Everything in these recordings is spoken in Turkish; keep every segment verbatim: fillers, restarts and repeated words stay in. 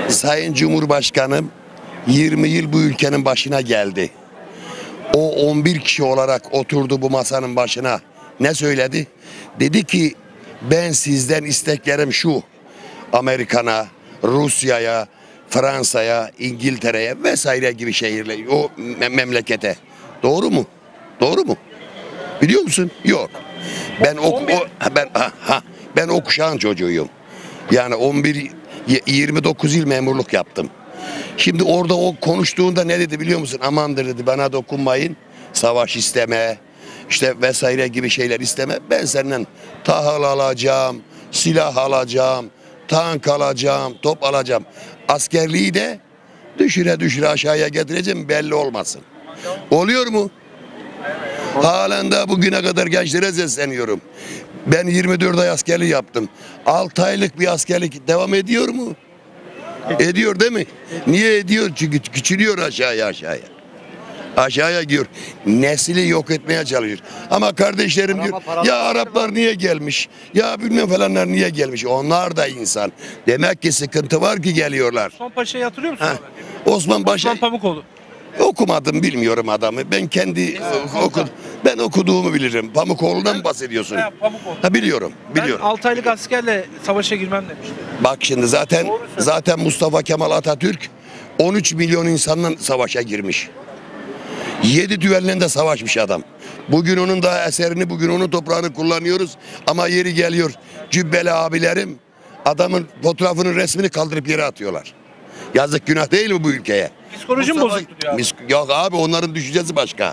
Sayın Cumhurbaşkanım yirmi yıl bu ülkenin başına geldi. O on bir kişi olarak oturdu bu masanın başına. Ne söyledi? Dedi ki ben sizden isteklerim şu: Amerika'na, Rusya'ya, Fransa'ya, İngiltere'ye vesaire gibi şehirler, o memlekete. Doğru mu? Doğru mu? Biliyor musun? Yok. Ben o, o ben ha, ha ben o kuşağın çocuğuyum. Yani on bir yirmi dokuz yıl memurluk yaptım. Şimdi orada o konuştuğunda ne dedi biliyor musun? Amandır dedi, bana dokunmayın. Savaş isteme, işte vesaire gibi şeyler isteme. Ben senden tahıl alacağım, silah alacağım, tank alacağım, top alacağım. Askerliği de düşüre düşüre aşağıya getireceğim, belli olmasın. Oluyor mu? Halen daha bugüne kadar gençlere sesleniyorum. Ben yirmi dört ay askerlik yaptım. altı aylık bir askerlik devam ediyor mu? Ediyor değil mi? Niye ediyor? Çünkü küçülüyor aşağıya aşağıya. Aşağıya gidiyor. Nesli yok etmeye çalışıyor. Ama kardeşlerim diyor ya Araplar niye gelmiş? Ya bilmem falanlar niye gelmiş? Onlar da insan. Demek ki sıkıntı var ki geliyorlar. Osman Paşa'yı hatırlıyor musun? Osman Paşa. Osman Pamukoğlu. Okumadım, bilmiyorum adamı. Ben kendi okudum. Ben okuduğumu bilirim. Pamukoğlu'ndan mı bahsediyorsun? He, Pamukoğlu. Ha, biliyorum, biliyorum. Ben altı aylık askerle savaşa girmem demiştim. Bak şimdi zaten zaten Mustafa Kemal Atatürk on üç milyon insanla savaşa girmiş. yedi düvelle de savaşmış adam. Bugün onun da eserini, bugün onun toprağını kullanıyoruz. Ama yeri geliyor cübbeli abilerim adamın fotoğrafının resmini kaldırıp yere atıyorlar. Yazık, günah değil mi bu ülkeye? Psikolojim bozuktu diyor abi. Yok abi, onların düşüncesi başka.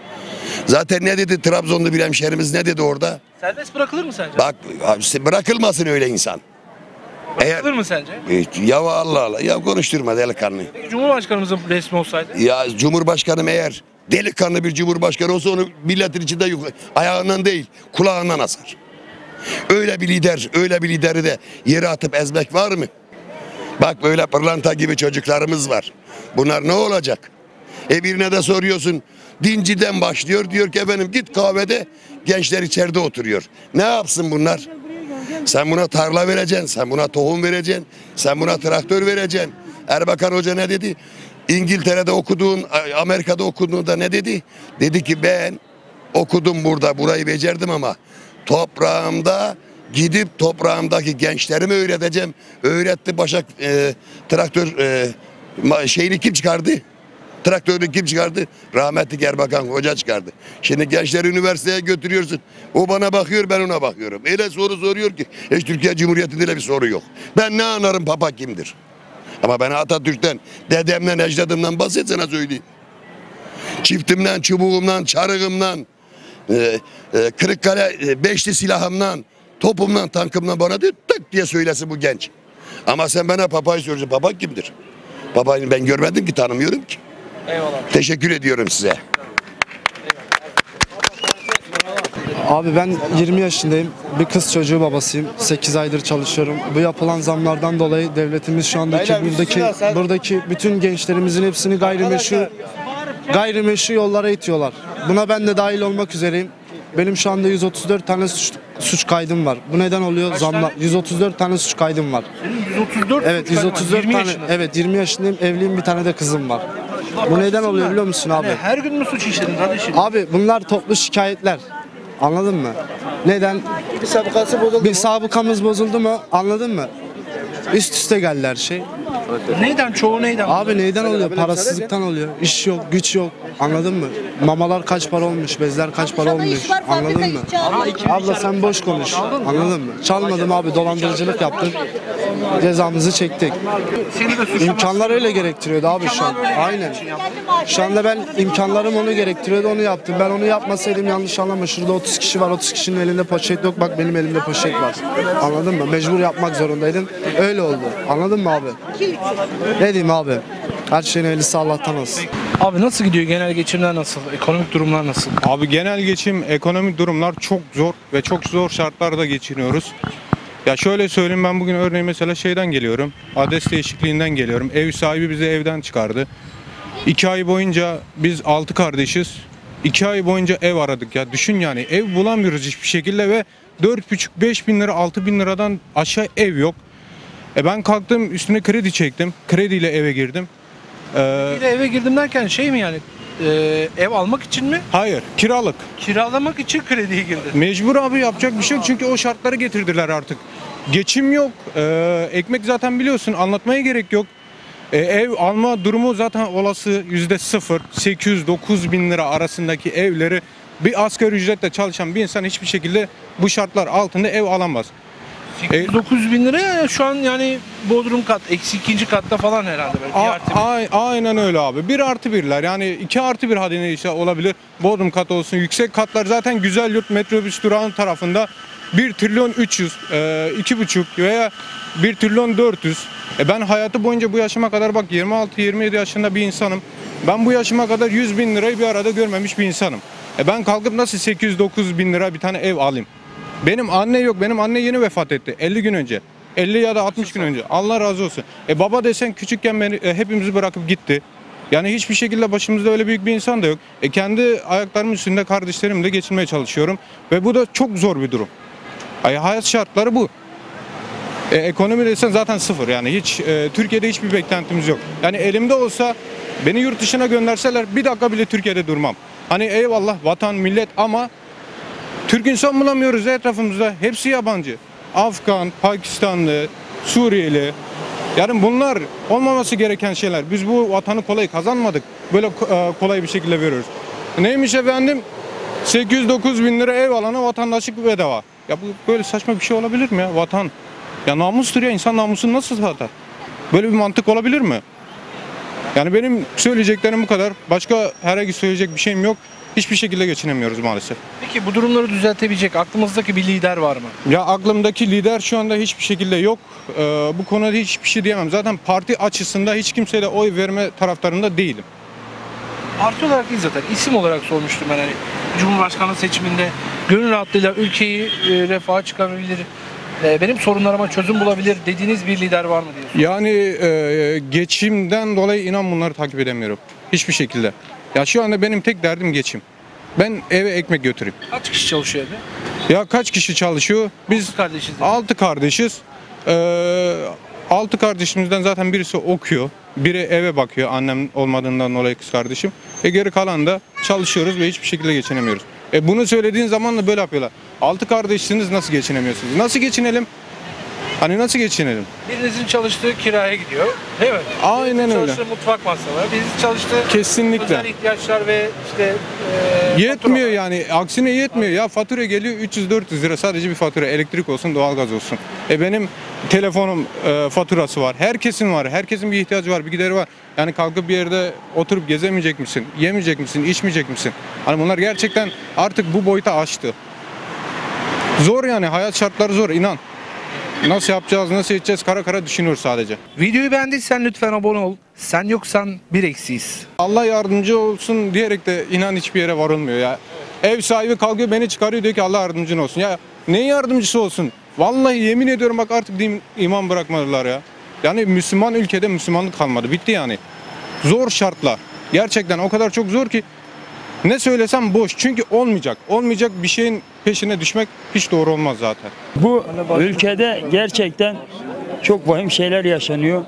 Zaten ne dedi Trabzonlu bir hemşerimiz, ne dedi orada? Serbest bırakılır mı sence? Bak abi, bırakılmasın öyle insan. Bırakılır Eğer, mı sence? ya Allah Allah, ya konuşturma delikanlı. Peki Cumhurbaşkanımızın resmi olsaydı? Ya Cumhurbaşkanım eğer delikanlı bir cumhurbaşkanı olsa onu milletin içinde yok, ayağından değil kulağından asar. Öyle bir lider, öyle bir lideri de yere atıp ezmek var mı? Bak böyle pırlanta gibi çocuklarımız var. Bunlar ne olacak? E birine de soruyorsun, dinciden başlıyor, diyor ki efendim git kahvede, gençler içeride oturuyor. Ne yapsın bunlar? Sen buna tarla vereceksin, sen buna tohum vereceksin, sen buna traktör vereceksin. Erbakan Hoca ne dedi? İngiltere'de okuduğun, Amerika'da okuduğunda ne dedi? Dedi ki ben okudum burada, burayı becerdim ama toprağımda gidip toprağımdaki gençlerimi öğreteceğim. Öğretti. Başak e, traktör e, şeyini kim çıkardı? Traktörü kim çıkardı? Rahmetli Erbakan Hoca çıkardı. Şimdi gençleri üniversiteye götürüyorsun. O bana bakıyor, ben ona bakıyorum. Öyle soru soruyor ki hiç Türkiye Cumhuriyeti'nde bir soru yok. Ben ne anlarım papa kimdir? Ama ben Atatürk'ten, dedemden, ecdadımdan bahsetsene söyleyeyim. Çiftimden, çubuğumdan, çarığımdan, e, e, Kırıkkale e, beşli silahımdan, topumdan, tankımdan bana diyor, tık diye söylesin bu genç. Ama sen bana papayı soruyorsun. Papa kimdir? Papayı ben görmedim ki, tanımıyorum ki. Eyvallah. Teşekkür ediyorum size. Abi ben yirmi yaşındayım. Bir kız çocuğu babasıyım. sekiz aydır çalışıyorum. Bu yapılan zamlardan dolayı devletimiz şu andaki buradaki buradaki bütün gençlerimizin hepsini gayrimeşru gayrimeşru yollara itiyorlar. Buna ben de dahil olmak üzereyim. Benim şu anda yüz otuz dört tane suç, suç kaydım var. Bu neden oluyor? Zamlar. yüz otuz dört tane suç kaydım var. yüz otuz dört Evet, yüz otuz dört tane. Evet, yirmi yaşındayım. Evliyim, bir tane de kızım var. Bu neden oluyor biliyor musun abi? Yani her gün mü suç işledin kardeşim? Abi bunlar toplu şikayetler. Anladın mı? Neden? Bir sabıkası bozuldu. Bir sabıkamız bozuldu mu? Anladın mı? Üst üste geldi her şey. Neyden? Çoğu neyden? Abi neyden oluyor? Parasızlıktan oluyor. İş yok, güç yok. Anladın mı? Mamalar kaç para olmuş, bezler kaç para olmuş. Anladın mı? Abla sen boş konuş. Anladın mı? Çalmadım abi, dolandırıcılık yaptık. Cezamızı çektik. Seni de suçlamaz. İmkanlar öyle gerektiriyordu abi şu an. Aynen. Şu anda ben imkanlarım onu gerektiriyordu, onu yaptım. Ben onu yapmasaydım, yanlış anlama, şurada otuz kişi var, otuz kişinin elinde poşet yok, bak benim elimde poşet var. Anladın mı? Mecbur yapmak zorundaydım. Öyle oldu. Anladın mı abi? Ne diyeyim abi? Her şeyin elisi Allah'tan olsun. Abi nasıl gidiyor? Genel geçimler nasıl? Ekonomik durumlar nasıl? Abi genel geçim, ekonomik durumlar çok zor ve çok zor şartlarda geçiniyoruz. Ya şöyle söyleyeyim, ben bugün örneğin mesela şeyden geliyorum. Adres değişikliğinden geliyorum. Ev sahibi bizi evden çıkardı. İki ay boyunca biz altı kardeşiz. İki ay boyunca ev aradık ya. Düşün yani, ev bulamıyoruz hiçbir şekilde ve dört buçuk beş bin lira, altı bin liradan aşağı ev yok. E ben kalktım üstüne kredi çektim. Krediyle eve girdim. Ee, Bir de eve girdim derken şey mi yani? e, ev almak için mi? hayır, kiralık. Kiralamak için krediye girdin. Mecbur abi, yapacak bir şey yok çünkü o şartları getirdiler artık. Geçim yok, ee, ekmek zaten biliyorsun, anlatmaya gerek yok. Ee, ev alma durumu zaten olası yüzde sıfır. sekiz yüz dokuz bin lira arasındaki evleri bir asgari ücretle çalışan bir insan hiçbir şekilde bu şartlar altında ev alamaz. sekiz dokuz bin liraya şu an yani bodrum kat, eksi ikinci katta falan herhalde. Böyle. A- Bir artı bir. a- aynen öyle abi. Bir artı birler, yani iki artı bir hadi neyse olabilir. Bodrum kat olsun. Yüksek katlar zaten Güzelyurt metrobüs durağının tarafında bir trilyon üç yüz, e, iki buçuk veya bir trilyon dört yüz. E ben hayatı boyunca bu yaşıma kadar bak yirmi altı yirmi yedi yaşında bir insanım. Ben bu yaşıma kadar yüz bin lirayı bir arada görmemiş bir insanım. E ben kalkıp nasıl sekiz yüz dokuz bin lira bir tane ev alayım? Benim anne yok. Benim anne yeni vefat etti. elli gün önce. elli ya da altmış gün önce. Allah razı olsun. E baba desen küçükken beni e, hepimizi bırakıp gitti. Yani hiçbir şekilde başımızda öyle büyük bir insan da yok. E kendi ayaklarımın üstünde kardeşlerimle geçinmeye çalışıyorum. Ve bu da çok zor bir durum. Ay, hayat şartları bu. E, ekonomi desen zaten sıfır. Yani hiç e, Türkiye'de hiçbir beklentimiz yok. Yani elimde olsa beni yurt dışına gönderseler bir dakika bile Türkiye'de durmam. Hani eyvallah vatan millet ama Türk insan bulamıyoruz etrafımızda. Hepsi yabancı. Afgan, Pakistanlı, Suriyeli. Yani bunlar olmaması gereken şeyler. Biz bu vatanı kolay kazanmadık. Böyle e, kolay bir şekilde veriyoruz. Neymiş efendim? sekiz yüz dokuz bin lira ev alana vatandaşlık bedava. Ya bu böyle saçma bir şey olabilir mi ya? Vatan. Ya namustur ya. İnsan namusunu nasıl satar? Böyle bir mantık olabilir mi? Yani benim söyleyeceklerim bu kadar. Başka herhangi söyleyecek bir şeyim yok. Hiçbir şekilde geçinemiyoruz maalesef. Peki bu durumları düzeltebilecek aklımızdaki bir lider var mı? Ya aklımdaki lider şu anda hiçbir şekilde yok. Ee, bu konuda hiçbir şey diyemem. Zaten parti açısında hiç kimseye de oy verme taraftarında değilim. Parti olarak değil zaten. İsim olarak sormuştum ben hani. Cumhurbaşkanlığı seçiminde gönül rahatlığıyla ülkeyi e, refaha çıkarabilir, e, benim sorunlarıma çözüm bulabilir dediğiniz bir lider var mı diyorsun? Yani e, geçimden dolayı inan bunları takip edemiyorum. Hiçbir şekilde. Ya şu anda benim tek derdim geçim. Ben eve ekmek götüreyim. Kaç kişi çalışıyor evde? Ya kaç kişi çalışıyor? Biz Altı kardeşiz. altı kardeşiz. Ee, altı kardeşimizden zaten birisi okuyor. Biri eve bakıyor annem olmadığından dolayı kız kardeşim. E geri kalan da çalışıyoruz ve hiçbir şekilde geçinemiyoruz. E bunu söylediğin zaman da böyle yapıyorlar. Altı kardeşsiniz, nasıl geçinemiyorsunuz? Nasıl geçinelim? Hani nasıl geçinelim? Birinizin çalıştığı kiraya gidiyor. Değil mi? Aynen Birinizin öyle. çalıştığı mutfak masrafları, birinizin çalıştığı Kesinlikle. özel ihtiyaçlar ve işte e, Yetmiyor faturalar. yani, aksine yetmiyor ya, fatura geliyor üç yüz dört yüz lira, sadece bir fatura, elektrik olsun doğalgaz olsun. E benim telefonum e, faturası var, herkesin var, herkesin bir ihtiyacı var, bir gideri var. Yani kalkıp bir yerde oturup gezemeyecek misin, yemeyecek misin, içmeyecek misin? Hani bunlar gerçekten artık bu boyuta aştı. Zor yani, hayat şartları zor, inan. Nasıl yapacağız, nasıl edeceğiz, kara kara düşünüyoruz sadece. Videoyu beğendiysen lütfen abone ol. Sen yoksan bir eksiyiz. Allah yardımcı olsun diyerek de inan hiçbir yere varılmıyor ya. Ev sahibi kalkıyor beni çıkarıyor, diyor ki Allah yardımcın olsun. Ya neyin yardımcısı olsun? Vallahi yemin ediyorum bak, artık din, iman bırakmadılar ya. Yani Müslüman ülkede Müslümanlık kalmadı. Bitti yani. Zor şartlar. Gerçekten o kadar çok zor ki ne söylesem boş. Çünkü olmayacak. Olmayacak bir şeyin peşine düşmek hiç doğru olmaz zaten. Bu ülkede gerçekten çok vahim şeyler yaşanıyor.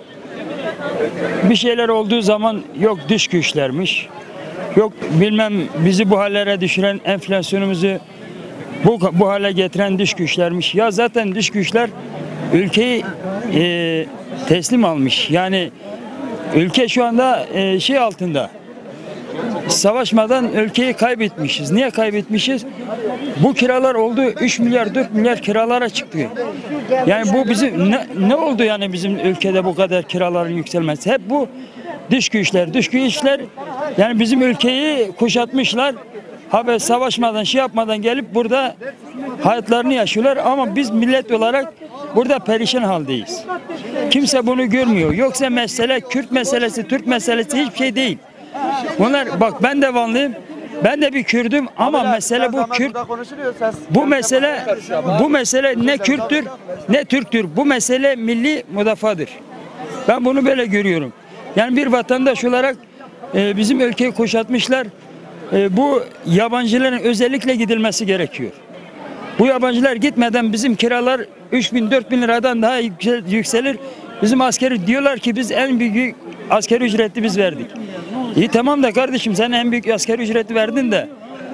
Bir şeyler olduğu zaman yok dış güçlermiş, yok bilmem bizi bu hallere düşüren, enflasyonumuzu bu, bu hale getiren dış güçlermiş. Ya zaten dış güçler ülkeyi e, teslim almış. Yani ülke şu anda e, şey altında. Savaşmadan ülkeyi kaybetmişiz. Niye kaybetmişiz? Bu kiralar oldu üç milyar dört milyar kiralara çıktı. Yani bu bizim ne, ne oldu yani bizim ülkede bu kadar kiraların yükselmesi? Hep bu dış güçler, dış güçler yani bizim ülkeyi kuşatmışlar. Haber savaşmadan, şey yapmadan gelip burada hayatlarını yaşıyorlar ama biz millet olarak burada perişan haldeyiz. Kimse bunu görmüyor. Yoksa mesele Kürt meselesi, Türk meselesi hiçbir şey değil. Bunlar bak, ben de Vanlıyım. Ben de bir Kürdüm ama mesele bu Kürt. Bu mesele bu mesele ne Kürttür ne Türktür. Bu mesele milli müdafadır. Ben bunu böyle görüyorum. Yani bir vatandaş olarak e, bizim ülkeyi kuşatmışlar. E, bu yabancıların özellikle gidilmesi gerekiyor. Bu yabancılar gitmeden bizim kiralar üç bin dört bin liradan daha yükselir. Bizim askeri diyorlar ki biz en büyük askeri ücreti biz verdik. İyi tamam da kardeşim sen en büyük askeri ücreti verdin de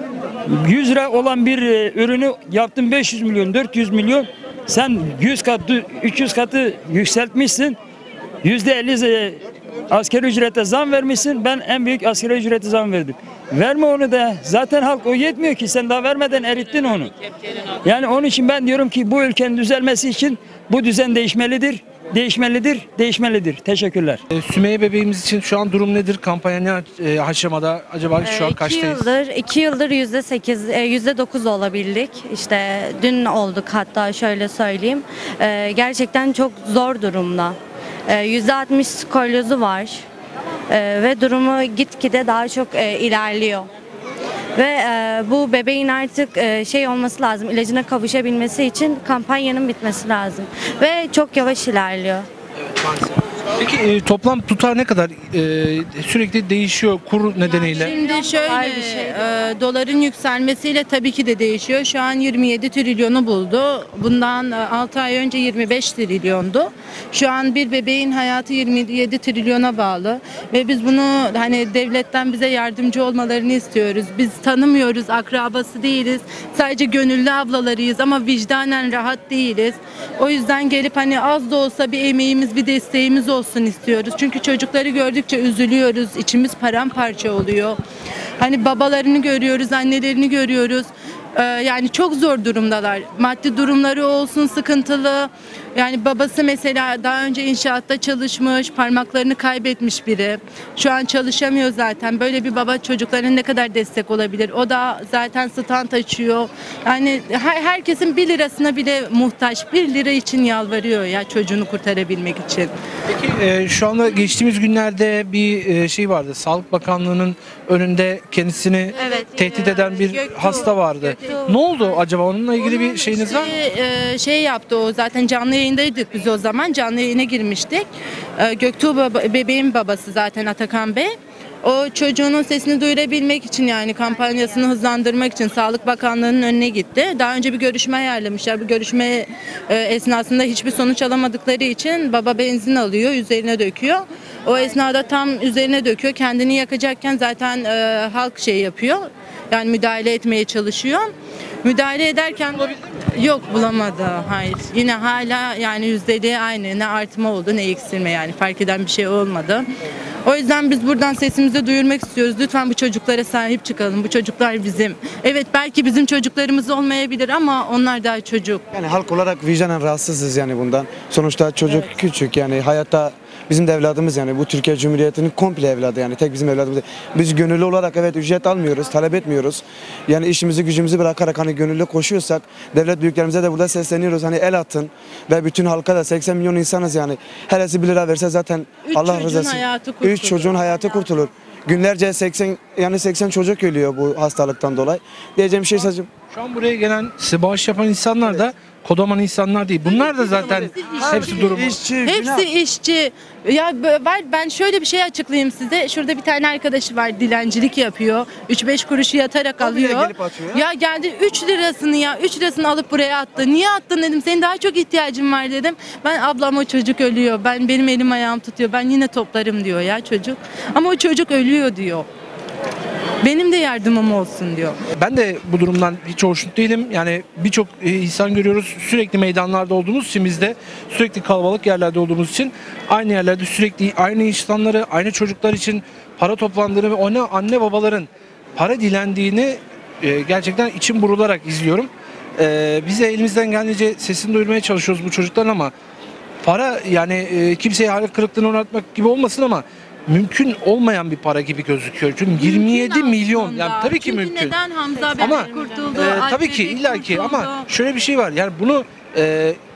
yüz lira olan bir ürünü yaptın beş yüz milyon dört yüz milyon, sen yüz katı üç yüz katı yükseltmişsin. yüzde elli asgari ücrete zam vermişsin. Ben en büyük asgari ücrete zam verdim. Verme onu da. Zaten halk o yetmiyor ki. Sen daha vermeden erittin onu. Yani onun için ben diyorum ki bu ülkenin düzelmesi için bu düzen değişmelidir. Değişmelidir, değişmelidir. Teşekkürler. E, Sümeyye bebeğimiz için şu an durum nedir? Kampanya ne e, aşamada? Acaba şu an iki kaçtayız? yıldır, iki yıldır yüzde sekiz, yüzde dokuz olabildik. İşte dün olduk hatta şöyle söyleyeyim. E, gerçekten çok zor durumda. E, yüzde altmış skolyozu var. E, ve durumu gitgide daha çok e, ilerliyor. Ve e, bu bebeğin artık e, şey olması lazım, ilacına kavuşabilmesi için kampanyanın bitmesi lazım. Ve çok yavaş ilerliyor. Peki e, toplam tutar ne kadar? E, sürekli değişiyor kur nedeniyle. Şimdi şöyle Kolay bir şey değil. e, doların yükselmesiyle tabii ki de değişiyor. Şu an yirmi yedi trilyonu buldu. Bundan e, altı ay önce yirmi beş trilyondu. Şu an bir bebeğin hayatı yirmi yedi trilyona bağlı ve biz bunu hani devletten bize yardımcı olmalarını istiyoruz. Biz tanımıyoruz, akrabası değiliz. Sadece gönüllü ablalarıyız ama vicdanen rahat değiliz. O yüzden gelip hani az da olsa bir emeğimiz, bir desteğimiz olsun istiyoruz. Çünkü çocukları gördükçe üzülüyoruz. İçimiz paramparça oluyor. Hani babalarını görüyoruz, annelerini görüyoruz. Ee, yani çok zor durumdalar. Maddi durumları olsun sıkıntılı. Yani babası mesela daha önce inşaatta çalışmış, parmaklarını kaybetmiş biri. Şu an çalışamıyor zaten. Böyle bir baba çocuklarına ne kadar destek olabilir? O da zaten stand açıyor. Yani her, herkesin bir lirasına bile muhtaç. Bir lira için yalvarıyor ya çocuğunu kurtarabilmek için. Peki e, şu anda geçtiğimiz günlerde bir e, şey vardı. Sağlık Bakanlığı'nın önünde kendisini Evet, tehdit e, eden bir Göktuğ- hasta vardı. Göktuğ- Ne oldu acaba? Onunla ilgili bir şeyiniz var mı? İşte, e, şey yaptı o zaten canlı yayındaydık biz o zaman canlı yayına girmiştik. E, Göktuğ baba, bebeğin babası zaten Atakan Bey. O çocuğunun sesini duyurabilmek için yani kampanyasını hızlandırmak için Sağlık Bakanlığı'nın önüne gitti. Daha önce bir görüşme ayarlamışlar. Bu görüşme e, esnasında hiçbir sonuç alamadıkları için baba benzin alıyor, üzerine döküyor. O esnada tam üzerine döküyor. Kendini yakacakken zaten e, halk şey yapıyor. Yani müdahale etmeye çalışıyor. Müdahale ederken yok bulamadı. Hayır. Yine hala yani yüzdeliği aynı. Ne artma oldu ne eksilme yani fark eden bir şey olmadı. O yüzden biz buradan sesimizi duyurmak istiyoruz. Lütfen bu çocuklara sahip çıkalım. Bu çocuklar bizim. Evet belki bizim çocuklarımız olmayabilir ama onlar daha çocuk. Yani halk olarak vicdanen rahatsızız yani bundan. Sonuçta çocuk küçük yani hayatta bizim de evladımız yani bu Türkiye Cumhuriyeti'nin komple evladı yani tek bizim evladımız değil. Biz gönüllü olarak evet ücret almıyoruz, talep etmiyoruz. Yani işimizi gücümüzü bırakarak hani gönüllü koşuyorsak devlet büyüklerimize de burada sesleniyoruz. Hani el atın ve bütün halka da seksen milyon insanız yani. Herkesi bir lira verse zaten Üç Allah çocuğun rızası. hayatı kurtulur. Üç çocuğun hayatı kurtulur. Günlerce seksen yani seksen çocuk ölüyor bu hastalıktan dolayı. Diyeceğim şey sadece Şu an buraya gelen size bağış yapan insanlar da kodaman insanlar değil. Bunlar da zaten hepsi durumu. işçi, günah. Hepsi işçi. Ya b- var ben şöyle bir şey açıklayayım size. Şurada bir tane arkadaşı var dilencilik yapıyor. üç beş kuruşu yatarak O bile alıyor. gelip atıyor. Ya geldi üç lirasını ya üç lirasını alıp buraya attı. Niye attın dedim. Senin daha çok ihtiyacın var dedim. Ben ablam o çocuk ölüyor. Ben benim elim ayağım tutuyor. Ben yine toplarım diyor ya çocuk. Ama o çocuk ölüyor diyor. Benim de yardımım olsun diyor. Ben de bu durumdan hiç hoşnut değilim. Yani birçok e, insan görüyoruz. Sürekli meydanlarda olduğumuz için biz de sürekli kalabalık yerlerde olduğumuz için aynı yerlerde sürekli aynı insanları, aynı çocuklar için para toplandığını ve ona anne babaların para dilendiğini e, gerçekten içim burularak izliyorum. E, biz de elimizden geldiğince sesini duyurmaya çalışıyoruz bu çocukların ama para yani e, kimseye hayal kırıklığına uğratmak gibi olmasın ama mümkün olmayan bir para gibi gözüküyor. Çünkü yirmi yedi milyon yani tabii ki Çünkü mümkün. neden Hamza Ama bebek kurtuldu? e, Alp tabii ki bebek illaki kurtuldu. ama şöyle bir şey var. Yani bunu e,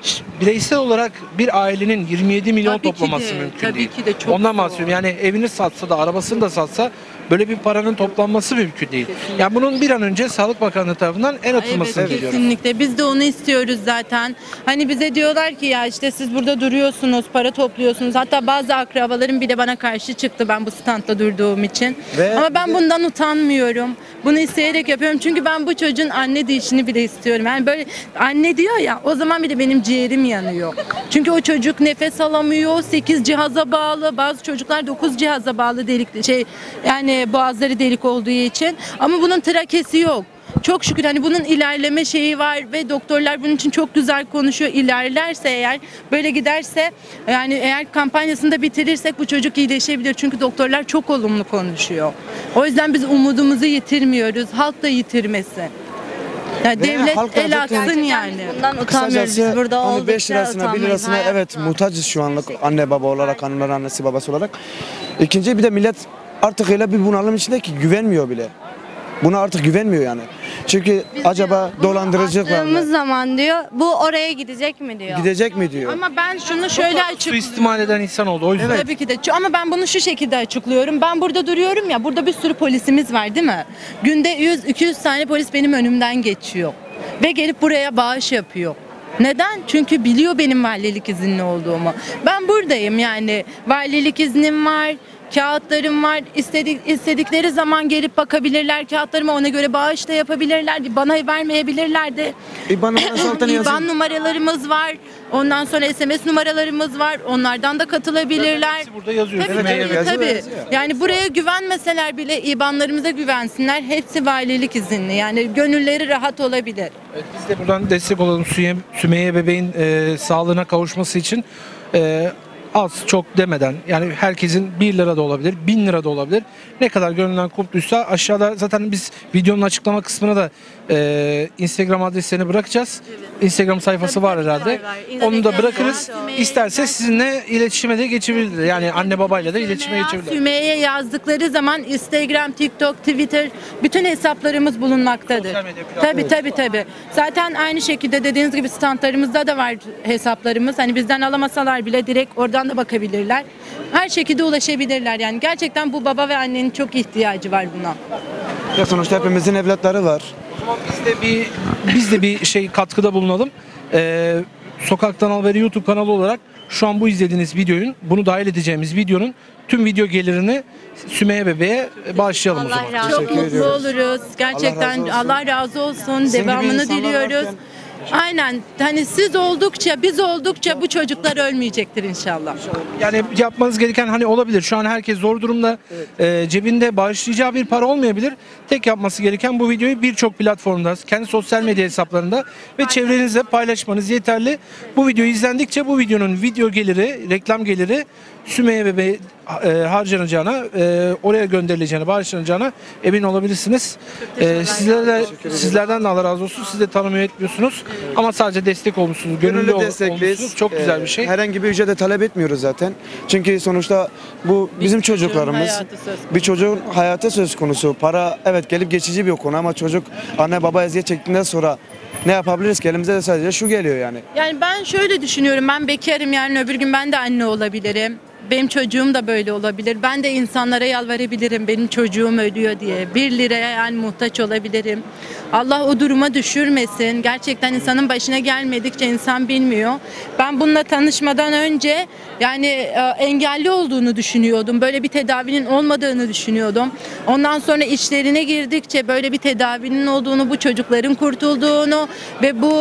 ş- bireysel olarak bir ailenin yirmi yedi milyon Tabii ki toplaması de, mümkün tabii değil. ki de çok Ondan zor. bahsediyorum. Yani evini satsa da arabasını da satsa böyle bir paranın toplanması mümkün değil. Yani bunun bir an önce Sağlık Bakanlığı tarafından el atılmasını Evet, diliyorum. kesinlikle. Biz de onu istiyoruz zaten. Hani bize diyorlar ki ya işte siz burada duruyorsunuz, para topluyorsunuz. Hatta bazı akrabalarım bile bana karşı çıktı ben bu standta durduğum için. Ve Ama ben bundan utanmıyorum. Bunu isteyerek yapıyorum. Çünkü ben bu çocuğun anne diyişini bile istiyorum. Yani böyle anne diyor ya, o zaman bile benim ciğerim yanıyor. Çünkü o çocuk nefes alamıyor, sekiz cihaza bağlı. Bazı çocuklar dokuz cihaza bağlı delik şey yani boğazları delik olduğu için. Ama bunun trakesi yok. Çok şükür hani bunun ilerleme şeyi var ve doktorlar bunun için çok güzel konuşuyor. İlerlerse eğer, böyle giderse, yani eğer kampanyasını da bitirirsek bu çocuk iyileşebilir. Çünkü doktorlar çok olumlu konuşuyor. O yüzden biz umudumuzu yitirmiyoruz. Halk da yitirmesin. Yani Ve devlet halk da el zaten- atsın yani. Bundan utanmıyoruz. Biz Kısacası burada hani beş oldukça lirasına bir utanmayız. lirasına Hayatta. evet muhtacız şu anlık anne baba olarak, hanımların annesi babası olarak. İkinci bir de millet artık öyle bir bunalım içinde ki güvenmiyor bile. Buna artık güvenmiyor yani. Çünkü acaba dolandırıcılık var Attığımız mı? zaman diyor bu oraya gidecek mi diyor. Gidecek mi diyor. Ama ben şunu şöyle açıklıyorum. Suistimal eden insan oldu o yüzden. Tabii ki de. Ama ben bunu şu şekilde açıklıyorum. Ben burada duruyorum ya, burada bir sürü polisimiz var değil mi? Günde yüz iki yüz tane polis benim önümden geçiyor. Ve gelip buraya bağış yapıyor. Neden? Çünkü biliyor benim valilik izinli olduğumu. Ben buradayım yani. Valilik iznim var. Kağıtlarım var. İstedik, istedikleri zaman gelip bakabilirler kağıtlarıma, ona göre bağış da yapabilirler. Bana vermeyebilirler de. İBAN numarası altına yazın. İBAN numaralarımız var. Ondan sonra S M S numaralarımız var. Onlardan da katılabilirler. Hepsi burada yazıyor. Tabii Sümeyye tabii, Bey. tabii. yazıyor. Yani buraya güvenmeseler bile İBAN'larımıza güvensinler. Hepsi valilik izinli. Yani gönülleri rahat olabilir. Evet, biz de buradan destek olalım Sümeyye, Sümeyye bebeğin e, sağlığına kavuşması için. E, az çok demeden, yani herkesin bir lira da olabilir, bin lira da olabilir. Ne kadar gönlünden koptuysa aşağıda zaten biz videonun açıklama kısmına da e, Instagram adreslerini bırakacağız. Instagram sayfası Tabii, var tabii, herhalde. var, var. Onu da Instagram bırakırız. var. İsterse sizinle iletişime de geçebilir. Yani anne babayla da iletişime Veya geçebilir. Sümeyye yazdıkları zaman Instagram, TikTok, Twitter bütün hesaplarımız bulunmaktadır. Sosyal medya platformu. Tabii tabii tabii. Zaten aynı şekilde dediğiniz gibi standlarımızda da var hesaplarımız. Hani bizden alamasalar bile direkt oradan da bakabilirler. Her şekilde ulaşabilirler. Yani gerçekten bu baba ve annenin çok ihtiyacı var buna. Ya sonuçta hepimizin evlatları var. Biz de bir biz de bir şey katkıda bulunalım. Ee, Sokaktan Haberi YouTube kanalı olarak şu an bu izlediğiniz videonun, bunu dahil edeceğimiz videonun tüm video gelirini Sümeyye bebeğe bağışlayalım o Allah zaman. razı Çok Teşekkür mutlu ediyoruz. oluruz. Gerçekten Allah razı olsun. Allah razı olsun. Sizin gibi Devamını insanlar diliyoruz. varken- Aynen. Hani siz oldukça, biz oldukça bu çocuklar ölmeyecektir inşallah. Yani yapmanız gereken hani olabilir. Şu an herkes zor durumda. Ee, cebinde bağışlayacağı bir para olmayabilir. Tek yapması gereken bu videoyu birçok platformda, kendi sosyal medya hesaplarında ve çevrenizde paylaşmanız yeterli. Bu video izlendikçe bu videonun video geliri, reklam geliri Sümeyye bebeğe e, harcanacağına, e, oraya gönderileceğine, bağışlanacağına emin olabilirsiniz. E, sizlerle, sizlerden de Allah razı olsun. Siz de tanımıyor etmiyorsunuz. Ama sadece destek olmuşsunuz. Gönüllü Gönüllü ol- destekliyiz. olmuşsunuz. Çok güzel Ee, bir şey. Herhangi bir ücret de talep etmiyoruz zaten. Çünkü sonuçta bu bizim çocuğun çocuklarımız. hayatı söz konusu. Bir çocuğun hayatı söz konusu. Para evet gelip geçici bir konu ama çocuk anne baba eziyet çektiğinden sonra ne yapabiliriz ki? Elimize de sadece şu geliyor yani. Yani ben şöyle düşünüyorum. Ben bekarım, yarın öbür gün ben de anne olabilirim. Benim çocuğum da böyle olabilir. Ben de insanlara yalvarabilirim. Benim çocuğum ölüyor diye. Bir liraya yani muhtaç olabilirim. Allah o duruma düşürmesin. Gerçekten insanın başına gelmedikçe insan bilmiyor. Ben bununla tanışmadan önce yani e, engelli olduğunu düşünüyordum. Böyle bir tedavinin olmadığını düşünüyordum. Ondan sonra işlerine girdikçe böyle bir tedavinin olduğunu, bu çocukların kurtulduğunu ve bu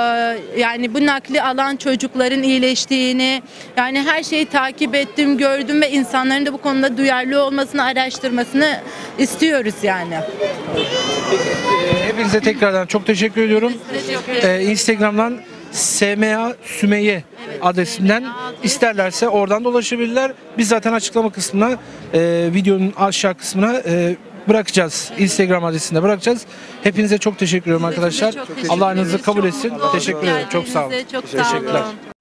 e, yani bu nakli alan çocukların iyileştiğini, yani her şeyi takip ettim, gördüm ve insanların da bu konuda duyarlı olmasını, araştırmasını istiyoruz yani. Hepinize tekrardan çok teşekkür ediyorum. Ee, Instagram'dan S M A Sümeyye adresinden isterlerse oradan da ulaşabilirler. Biz zaten açıklama kısmına, e, videonun aşağı kısmına e, bırakacağız. Instagram adresinde bırakacağız. Hepinize çok teşekkür ediyorum arkadaşlar. Çok teşekkür Allah aranızı ederiz. kabul Çok etsin. mutlu olduk Teşekkür ederim. Çok sağ olun. geldiğinizde. Çok sağ olun. Teşekkürler.